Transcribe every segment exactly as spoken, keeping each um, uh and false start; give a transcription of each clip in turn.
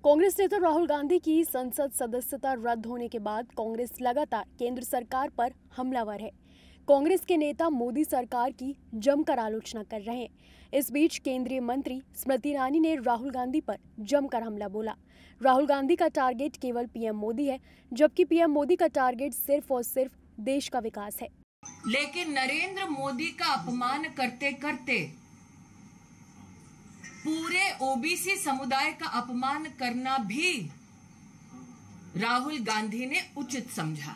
कांग्रेस नेता राहुल गांधी की संसद सदस्यता रद्द होने के बाद कांग्रेस लगातार केंद्र सरकार पर हमलावर है। कांग्रेस के नेता मोदी सरकार की जमकर आलोचना कर रहे हैं। इस बीच केंद्रीय मंत्री स्मृति ईरानी ने राहुल गांधी पर जमकर हमला बोला। राहुल गांधी का टारगेट केवल पीएम मोदी है, जबकि पीएम मोदी का टारगेट सिर्फ और सिर्फ देश का विकास है। लेकिन नरेंद्र मोदी का अपमान करते करते पूरे ओबीसी समुदाय का अपमान करना भी राहुल गांधी ने उचित समझा।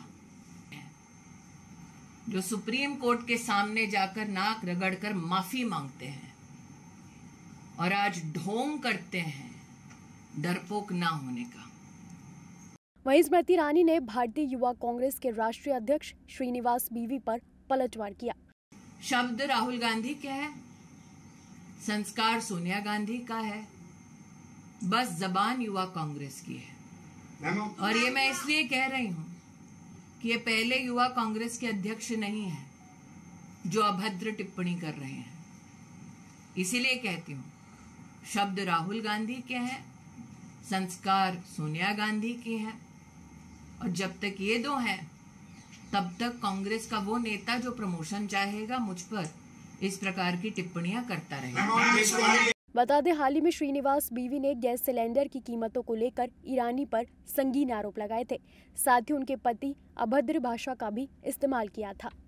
जो सुप्रीम कोर्ट के सामने जाकर नाक रगड़कर माफी मांगते हैं और आज ढोंग करते हैं डरपोक ना होने का। वहीं स्मृति ईरानी ने भारतीय युवा कांग्रेस के राष्ट्रीय अध्यक्ष श्रीनिवास बीवी पर पलटवार किया। शब्द राहुल गांधी के है, संस्कार सोनिया गांधी का है, बस जबान युवा कांग्रेस की है। और ये मैं इसलिए कह रही हूं कि ये पहले युवा कांग्रेस के अध्यक्ष नहीं है जो अभद्र टिप्पणी कर रहे हैं। इसीलिए कहती हूं, शब्द राहुल गांधी के हैं, संस्कार सोनिया गांधी की हैं, और जब तक ये दो हैं तब तक कांग्रेस का वो नेता जो प्रमोशन चाहेगा मुझ पर इस प्रकार की टिप्पणियां करता रहेगा। बता दें, हाल ही में श्रीनिवास बीवी ने गैस सिलेंडर की कीमतों को लेकर ईरानी पर संगीन आरोप लगाए थे। साथ ही उनके पति अभद्र भाषा का भी इस्तेमाल किया था।